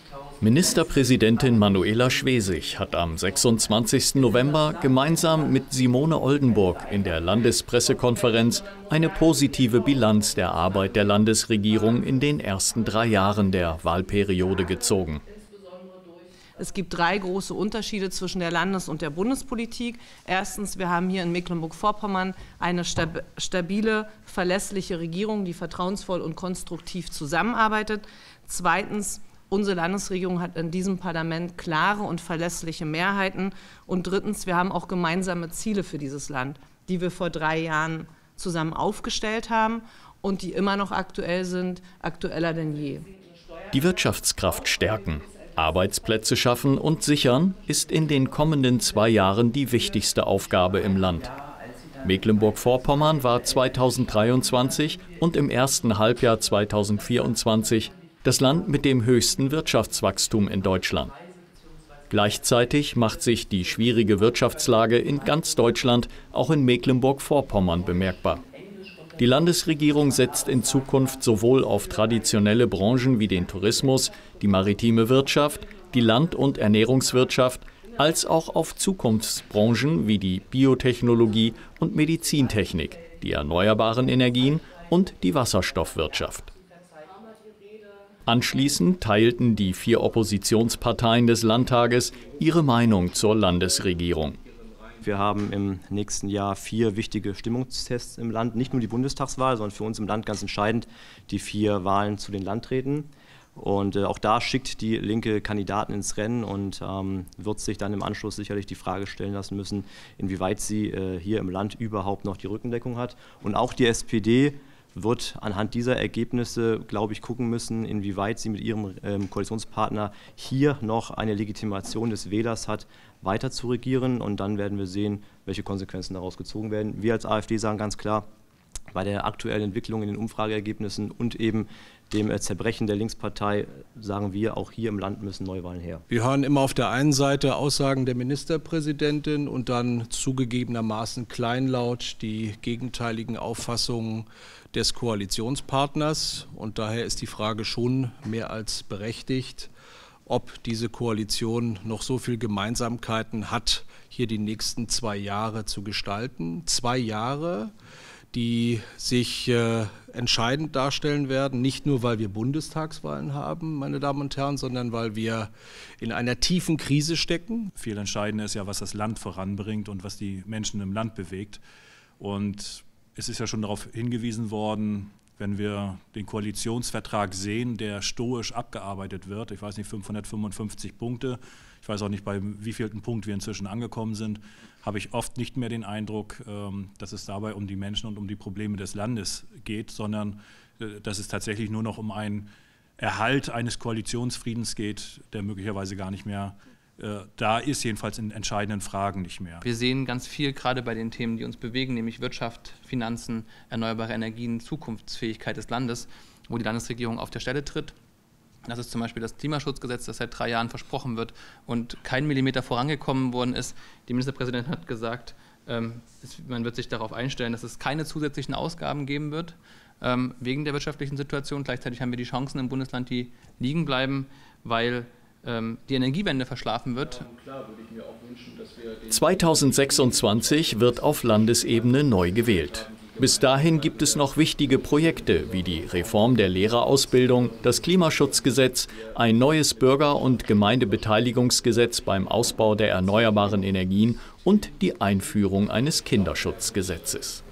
Ministerpräsidentin Manuela Schwesig hat am 26. November gemeinsam mit Simone Oldenburg in der Landespressekonferenz eine positive Bilanz der Arbeit der Landesregierung in den ersten 3 Jahren der Wahlperiode gezogen. Es gibt 3 große Unterschiede zwischen der Landes- und der Bundespolitik. Erstens, wir haben hier in Mecklenburg-Vorpommern eine stabile, verlässliche Regierung, die vertrauensvoll und konstruktiv zusammenarbeitet. Zweitens, unsere Landesregierung hat in diesem Parlament klare und verlässliche Mehrheiten. Und drittens, wir haben auch gemeinsame Ziele für dieses Land, die wir vor 3 Jahren zusammen aufgestellt haben und die immer noch aktuell sind, aktueller denn je. Die Wirtschaftskraft stärken, Arbeitsplätze schaffen und sichern ist in den kommenden 2 Jahren die wichtigste Aufgabe im Land. Mecklenburg-Vorpommern war 2023 und im ersten Halbjahr 2024 das Land mit dem höchsten Wirtschaftswachstum in Deutschland. Gleichzeitig macht sich die schwierige Wirtschaftslage in ganz Deutschland, auch in Mecklenburg-Vorpommern, bemerkbar. Die Landesregierung setzt in Zukunft sowohl auf traditionelle Branchen wie den Tourismus, die maritime Wirtschaft, die Land- und Ernährungswirtschaft, als auch auf Zukunftsbranchen wie die Biotechnologie und Medizintechnik, die erneuerbaren Energien und die Wasserstoffwirtschaft. Anschließend teilten die 4 Oppositionsparteien des Landtages ihre Meinung zur Landesregierung. Wir haben im nächsten Jahr 4 wichtige Stimmungstests im Land, nicht nur die Bundestagswahl, sondern für uns im Land ganz entscheidend die 4 Wahlen zu den Landräten. Und auch da schickt die Linke Kandidaten ins Rennen und wird sich dann im Anschluss sicherlich die Frage stellen lassen müssen, inwieweit sie hier im Land überhaupt noch die Rückendeckung hat. Und auch die SPD wird anhand dieser Ergebnisse, glaube ich, gucken müssen, inwieweit sie mit ihrem Koalitionspartner hier noch eine Legitimation des Wählers hat, weiter zu regieren. Und dann werden wir sehen, welche Konsequenzen daraus gezogen werden. Wir als AfD sagen ganz klar, bei der aktuellen Entwicklung in den Umfrageergebnissen und eben dem Zerbrechen der Linkspartei sagen wir, auch hier im Land müssen Neuwahlen her. Wir hören immer auf der einen Seite Aussagen der Ministerpräsidentin und dann zugegebenermaßen kleinlaut die gegenteiligen Auffassungen des Koalitionspartners. Und daher ist die Frage schon mehr als berechtigt, ob diese Koalition noch so viel Gemeinsamkeiten hat, hier die nächsten 2 Jahre zu gestalten. 2 Jahre, die sich entscheidend darstellen werden, nicht nur, weil wir Bundestagswahlen haben, meine Damen und Herren, sondern weil wir in einer tiefen Krise stecken. Viel entscheidender ist ja, was das Land voranbringt und was die Menschen im Land bewegt. Und es ist ja schon darauf hingewiesen worden, wenn wir den Koalitionsvertrag sehen, der stoisch abgearbeitet wird, ich weiß nicht, 555 Punkte, ich weiß auch nicht, bei wievielten Punkt wir inzwischen angekommen sind, habe ich oft nicht mehr den Eindruck, dass es dabei um die Menschen und um die Probleme des Landes geht, sondern dass es tatsächlich nur noch um einen Erhalt eines Koalitionsfriedens geht, der möglicherweise gar nicht mehr da ist, jedenfalls in entscheidenden Fragen nicht mehr. Wir sehen ganz viel gerade bei den Themen, die uns bewegen, nämlich Wirtschaft, Finanzen, erneuerbare Energien, Zukunftsfähigkeit des Landes, wo die Landesregierung auf der Stelle tritt. Das ist zum Beispiel das Klimaschutzgesetz, das seit 3 Jahren versprochen wird und kein Millimeter vorangekommen worden ist. Die Ministerpräsidentin hat gesagt, man wird sich darauf einstellen, dass es keine zusätzlichen Ausgaben geben wird wegen der wirtschaftlichen Situation. Gleichzeitig haben wir die Chancen im Bundesland, die liegen bleiben, weil die Energiewende verschlafen wird. 2026 wird auf Landesebene neu gewählt. Bis dahin gibt es noch wichtige Projekte wie die Reform der Lehrerausbildung, das Klimaschutzgesetz, ein neues Bürger- und Gemeindebeteiligungsgesetz beim Ausbau der erneuerbaren Energien und die Einführung eines Kinderschutzgesetzes.